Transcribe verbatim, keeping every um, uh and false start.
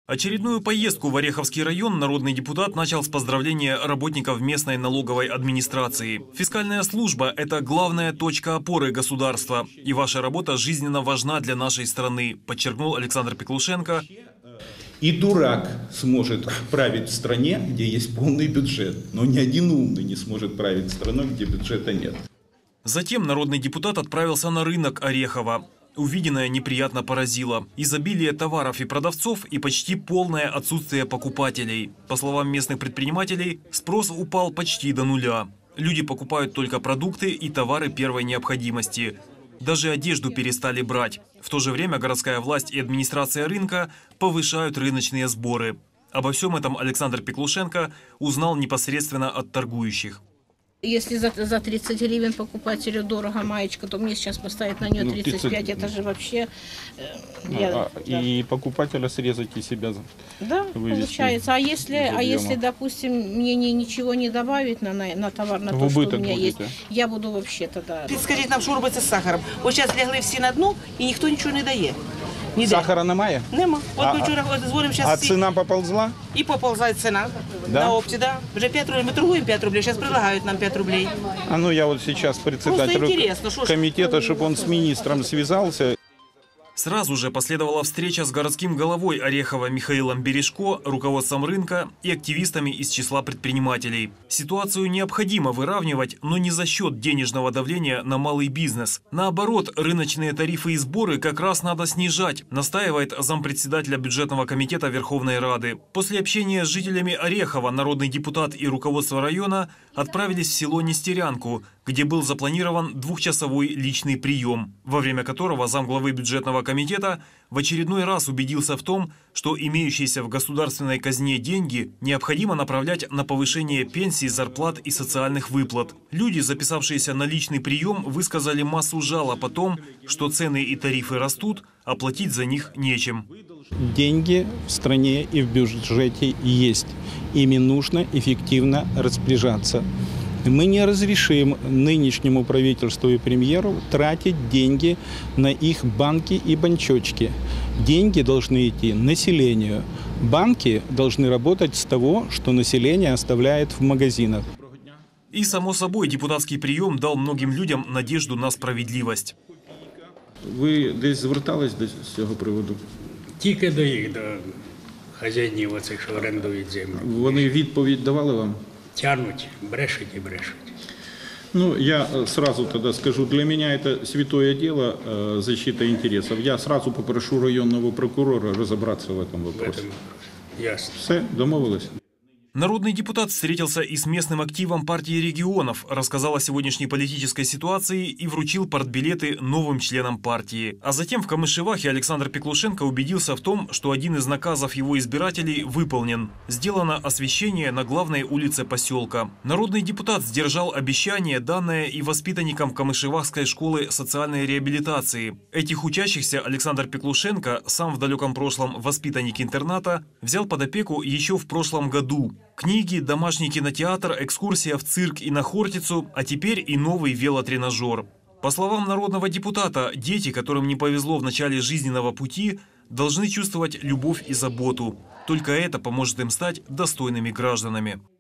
Очередную поездку в Ореховский район народный депутат начал с поздравления работников местной налоговой администрации. Фискальная служба – это главная точка опоры государства. И ваша работа жизненно важна для нашей страны, подчеркнул Александр Пеклушенко. И дурак сможет править в стране, где есть полный бюджет. Но ни один умный не сможет править страной, где бюджета нет. Затем народный депутат отправился на рынок Орехова. Увиденное неприятно поразило. Изобилие товаров и продавцов и почти полное отсутствие покупателей. По словам местных предпринимателей, спрос упал почти до нуля. Люди покупают только продукты и товары первой необходимости. Даже одежду перестали брать. В то же время городская власть и администрация рынка повышают рыночные сборы. Обо всем этом Александр Пеклушенко узнал непосредственно от торгующих. Если за, за тридцать гривен покупателю дорого маечка, то мне сейчас поставить на нее тридцать пять, это же вообще... Э, я, а, да. И покупателя срезать и себя да, вывести. Получается. А если, а если, допустим, мне не, ничего не добавить на, на, на товар, на то, что у меня будете. есть, я буду вообще тогда... Скажіть нам, що робиться з сахаром? Ось зараз лягли всі на дно і ніхто нічого не дає. Ніде. Сахара немає? Нема. От А, ми вчора дзвонимо зараз а всі. ціна поползла? І поползає ціна. Да? На опті, да. Вже п'ять рублей. Ми торгуємо п'ять рублей, зараз предлагають нам п'ять рублей. А ну я вот сейчас председателю комитета, чтобы он с министром связался. Сразу же последовала встреча с городским головой Орехова Михаилом Бережко, руководством рынка и активистами из числа предпринимателей. Ситуацию необходимо выравнивать, но не за счет денежного давления на малый бизнес. Наоборот, рыночные тарифы и сборы как раз надо снижать, настаивает зампредседателя бюджетного комитета Верховной Рады. После общения с жителями Орехова народный депутат и руководство района отправились в село Нестерянку, где был запланирован двухчасовой личный прием, во время которого замглавы бюджетного комитета в очередной раз убедился в том, что имеющиеся в государственной казне деньги необходимо направлять на повышение пенсий, зарплат и социальных выплат. Люди, записавшиеся на личный прием, высказали массу жалоб о том, что цены и тарифы растут, а платить за них нечем. Деньги в стране и в бюджете есть. Ими нужно эффективно распоряжаться. Мы не разрешим нынешнему правительству и премьеру тратить деньги на их банки и банчочки. Деньги должны идти населению. Банки должны работать с того, что население оставляет в магазинах. И, само собой, депутатский прием дал многим людям надежду на справедливость. Ви десь звертались до цього приводу? Тільки до їх, до хазяїнів оцих, що орендують землю. Вони відповідь давали вам? Тянуть, брешуть і брешуть. Ну, я сразу тогда скажу, для меня это святое дело э, защита интересов. Я сразу попрошу районного прокурора разобраться в этом вопросе. В этом вопросе. Ясно. Все, домовились? Народный депутат встретился и с местным активом партии регионов, рассказал о сегодняшней политической ситуации и вручил партбилеты новым членам партии. А затем в Камышевахе Александр Пеклушенко убедился в том, что один из наказов его избирателей выполнен. Сделано освещение на главной улице поселка. Народный депутат сдержал обещание, данное и воспитанникам Камышевахской школы социальной реабилитации. Этих учащихся Александр Пеклушенко, сам в далеком прошлом воспитанник интерната, взял под опеку еще в прошлом году. Книги, домашний кинотеатр, экскурсия в цирк и на Хортицу, а теперь и новый велотренажер. По словам народного депутата, дети, которым не повезло в начале жизненного пути, должны чувствовать любовь и заботу. Только это поможет им стать достойными гражданами.